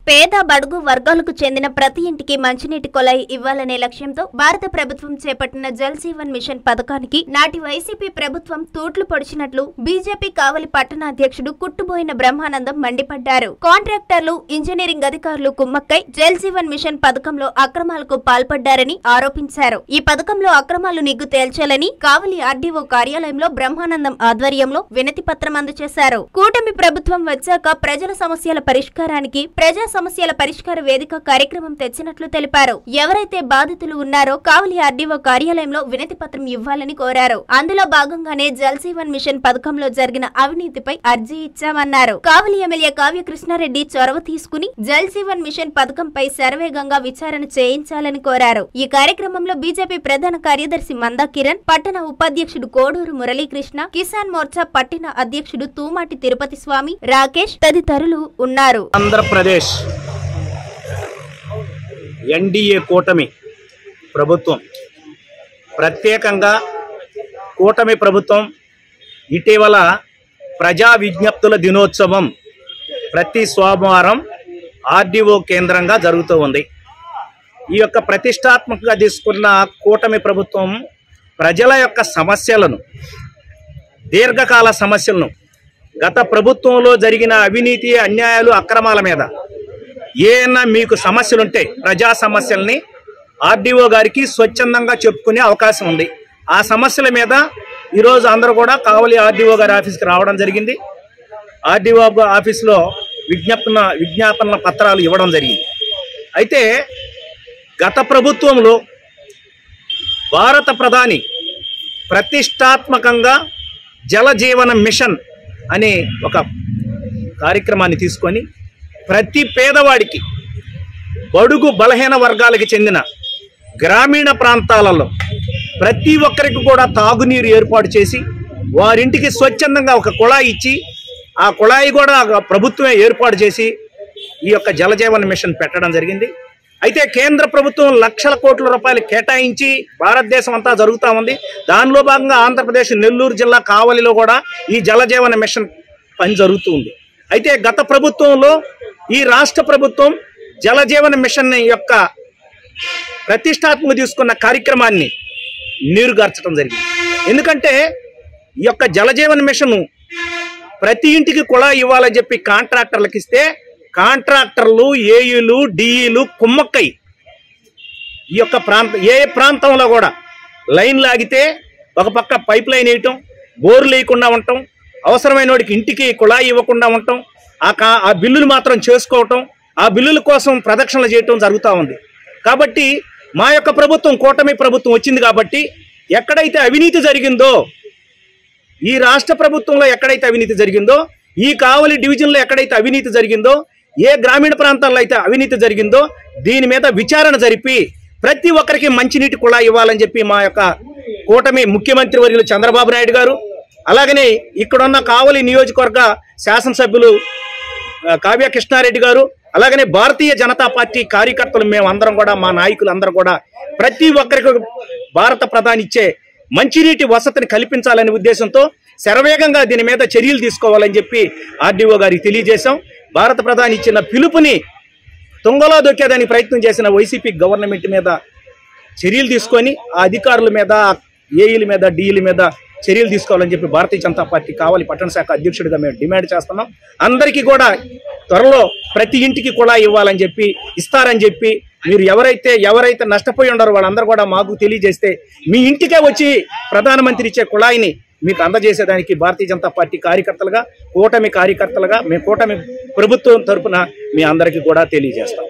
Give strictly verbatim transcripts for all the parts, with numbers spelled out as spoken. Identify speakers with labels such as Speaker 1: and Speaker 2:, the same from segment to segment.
Speaker 1: పేద బడుగు వర్గాలకు చెందిన ప్రతి ఇంటికి మంచినీటి కొలాయి ఇవ్వాలనే లక్ష్యంతో భారత ప్రభుత్వం చేపట్టిన జల్ జీవన్ మిషన్ పథకానికి నాటి వైసీపీ ప్రభుత్వం తూట్లు పొడిచినట్లు బీజేపీ కావలి పట్టణ అధ్యక్షుడు కుట్టుబోయిన బ్రహ్మానందం మండిపడ్డారు. కాంట్రాక్టర్లు, ఇంజనీరింగ్ అధికారులు కుమ్మక్కై జల్ జీవన్ మిషన్ పథకంలో అక్రమాలకు పాల్పడ్డారని ఆరోపించారు. ఈ పథకంలో అక్రమాలు నిగ్గు తేల్చాలని కావలి ఆర్డీఓ కార్యాలయంలో బ్రహ్మానందం ఆధ్వర్యంలో వినతి పత్రం అందజేశారు. కూటమి ప్రభుత్వం వచ్చాక ప్రజల సమస్యల పరిష్కారానికి ప్రజా సమస్యల పరిష్కార వేదిక కార్యక్రమం తెచ్చినట్లు తెలిపారు. ఎవరైతే బాధితులు ఉన్నారో కావలి ఆర్డీఓ కార్యాలయంలో వినతి పత్రం ఇవ్వాలని కోరారు. అందులో భాగంగానే జల్ జీవన్ మిషన్ పథకంలో జరిగిన అవినీతిపై అర్జీ ఇచ్చామన్నారు. కావలి ఎమ్మెల్యే కావ్య కృష్ణారెడ్డి చొరవ తీసుకుని జల్ జీవన్ మిషన్ పథకంపై శరవేగంగా విచారణ చేయించాలని కోరారు. ఈ కార్యక్రమంలో బీజేపీ ప్రధాన కార్యదర్శి మందా కిరణ్, పట్టణ ఉపాధ్యక్షుడు కోడూరు మురళీకృష్ణ, కిసాన్ మోర్చా పట్టణ అధ్యక్షుడు తూమాటి తిరుపతి స్వామి, రాకేష్ తదితరులు ఉన్నారు.
Speaker 2: ఆంధ్రప్రదేశ్ ఎన్డీఏ కూటమి ప్రభుత్వం, ప్రత్యేకంగా కూటమి ప్రభుత్వం ఇటీవల ప్రజా విజ్ఞప్తుల దినోత్సవం ప్రతి సోమవారం ఆర్డీఓ కేంద్రంగా జరుగుతూ ఉంది. ఈ యొక్క ప్రతిష్టాత్మకంగా తీసుకున్న కూటమి ప్రభుత్వం ప్రజల యొక్క సమస్యలను, దీర్ఘకాల సమస్యలను, గత ప్రభుత్వంలో జరిగిన అవినీతి, అన్యాయాలు, అక్రమాల మీద ఏమైనా మీకు సమస్యలుంటే ప్రజా సమస్యల్ని ఆర్డీఓ గారికి స్వచ్ఛందంగా చెప్పుకునే అవకాశం ఉంది. ఆ సమస్యల మీద ఈరోజు అందరూ కూడా కావలి ఆర్డీఓ గారి ఆఫీస్కి రావడం జరిగింది. ఆర్డీఓ ఆఫీస్లో విజ్ఞాపన విజ్ఞాపన పత్రాలు ఇవ్వడం జరిగింది. అయితే గత ప్రభుత్వంలో భారత ప్రధాని ప్రతిష్టాత్మకంగా జల జీవన మిషన్ అనే ఒక కార్యక్రమాన్ని తీసుకొని ప్రతి పేదవాడికి, బడుగు బలహీన వర్గాలకు చెందిన గ్రామీణ ప్రాంతాలలో ప్రతి ఒక్కరికి కూడా తాగునీరు ఏర్పాటు చేసి వారింటికి స్వచ్ఛందంగా ఒక కుళాయి ఇచ్చి, ఆ కుళాయి కూడా ప్రభుత్వమే ఏర్పాటు చేసి ఈ యొక్క జలజీవన మిషన్ పెట్టడం జరిగింది. అయితే కేంద్ర ప్రభుత్వం లక్షల కోట్ల రూపాయలు కేటాయించి భారతదేశం అంతా జరుగుతూ ఉంది. దానిలో భాగంగా ఆంధ్రప్రదేశ్ నెల్లూరు జిల్లా కావలిలో కూడా ఈ జలజీవన మిషన్ పని జరుగుతూ ఉంది. అయితే గత ప్రభుత్వంలో ఈ రాష్ట్ర ప్రభుత్వం జలజీవన మిషన్ యొక్క ప్రతిష్టాత్మక తీసుకున్న కార్యక్రమాన్ని నీరుగార్చడం జరిగింది. ఎందుకంటే ఈ యొక్క జలజీవన మిషన్ ప్రతి ఇంటికి కుళాయి ఇవ్వాలని చెప్పి కాంట్రాక్టర్లకు ఇస్తే కాంట్రాక్టర్లు, ఏఈలు, డిఈలు కుమ్మక్కై ఈ యొక్క ప్రాంతం ఏ ప్రాంతంలో కూడా లైన్ లాగితే ఒక పక్క పైప్ లైన్ వేయటం, బోర్లు వేయకుండా ఉండటం, అవసరమైన వాడికి ఇంటికి కుళాయి ఇవ్వకుండా ఉండటం, ఆ కా ఆ బిల్లులు మాత్రం చేసుకోవటం, ఆ బిల్లుల కోసం ప్రదక్షిణలు చేయటం జరుగుతూ ఉంది. కాబట్టి మా యొక్క ప్రభుత్వం, కూటమి ప్రభుత్వం వచ్చింది కాబట్టి ఎక్కడైతే అవినీతి జరిగిందో, ఈ రాష్ట్ర ప్రభుత్వంలో ఎక్కడైతే అవినీతి జరిగిందో, ఈ కావలి డివిజన్లో ఎక్కడైతే అవినీతి జరిగిందో, ఏ గ్రామీణ ప్రాంతాల్లో అయితే అవినీతి జరిగిందో దీని మీద విచారణ జరిపి ప్రతి ఒక్కరికి మంచినీటి కుళాయి ఇవ్వాలని చెప్పి మా యొక్క కూటమి ముఖ్యమంత్రి వర్యులు చంద్రబాబు నాయుడు గారు, అలాగనే ఇక్కడున్న కావలి నియోజకవర్గ శాసనసభ్యులు కావ్య కృష్ణారెడ్డి గారు, అలాగనే భారతీయ జనతా పార్టీ కార్యకర్తలు మేము అందరం కూడా, మా నాయకులు అందరూ కూడా ప్రతి ఒక్కరికి భారత ప్రధాని ఇచ్చే మంచినీటి వసతిని కల్పించాలనే ఉద్దేశంతో శరవేగంగా దీని మీద చర్యలు తీసుకోవాలని చెప్పి ఆర్డీఓ గారికి తెలియజేశాం. భారత ప్రధాని ఇచ్చిన పిలుపుని తుంగలో దొక్కేదానికి ప్రయత్నం చేసిన వైసీపీ గవర్నమెంట్ మీద చర్యలు తీసుకొని ఆ అధికారుల మీద, ఏఈల మీద, డిఈల మీద చర్యలు తీసుకోవాలని చెప్పి భారతీయ జనతా పార్టీ కావలి పట్టణ శాఖ అధ్యక్షుడిగా మేము డిమాండ్ చేస్తున్నాం. అందరికీ కూడా త్వరలో ప్రతి ఇంటికి కూడా ఇవ్వాలని చెప్పి, ఇస్తారని చెప్పి, మీరు ఎవరైతే ఎవరైతే నష్టపోయి ఉన్నారో వాళ్ళందరూ కూడా మాకు తెలియజేస్తే మీ ఇంటికే వచ్చి ప్రధానమంత్రి ఇచ్చే కుళాయిని మీకు అందజేసేదానికి భారతీయ జనతా పార్టీ కార్యకర్తలుగా, కూటమి కార్యకర్తలుగా మేము కూటమి ప్రభుత్వం తరఫున మీ అందరికీ కూడా తెలియజేస్తాం.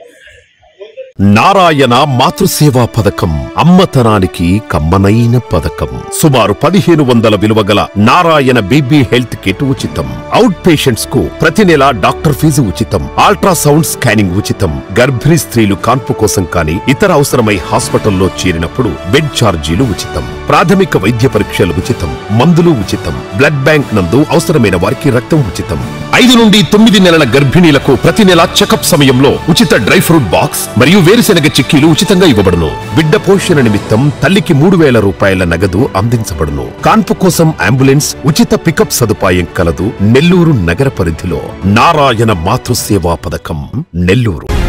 Speaker 3: నారాయణ మాతృసేవా పథకం అమ్మతనానికి కమ్మనైన పథకం. సుమారు పదిహేను వందల విలువ గల నారాయణ బేబీ హెల్త్ కిట్ ఉచితం. అవుట్ పేషెంట్స్ కు ప్రతి నెల డాక్టర్ ఫీజు ఉచితం. అల్ట్రాసౌండ్ స్కానింగ్ ఉచితం. గర్భిణీ స్త్రీలు కాన్పు కోసం కానీ ఇతర అవసరమై హాస్పిటల్లో చేరినప్పుడు బెడ్ ఛార్జీలు ఉచితం. ప్రాథమిక వైద్య పరీక్షలు ఉచితం. మందులు ఉచితం. బ్లడ్ బ్యాంక్ నందు అవసరమైన వారికి రక్తం ఉచితం. ఐదు నుండి తొమ్మిది నెలల గర్భిణీలకు ప్రతి నెల చెకప్ సమయంలో ఉచిత డ్రై ఫ్రూట్ బాక్స్ మరియు వేరుశెనగ చిక్కీలు ఉచితంగా ఇవ్వబడును. బిడ్డ పోషణ నిమిత్తం తల్లికి మూడు వేల రూపాయల నగదు అందించబడును. కాన్పు కోసం అంబులెన్స్ ఉచిత పికప్ సదుపాయం కలదు. నెల్లూరు నగర పరిధిలో నారాయణ మాతృసేవా పథకం నెల్లూరు.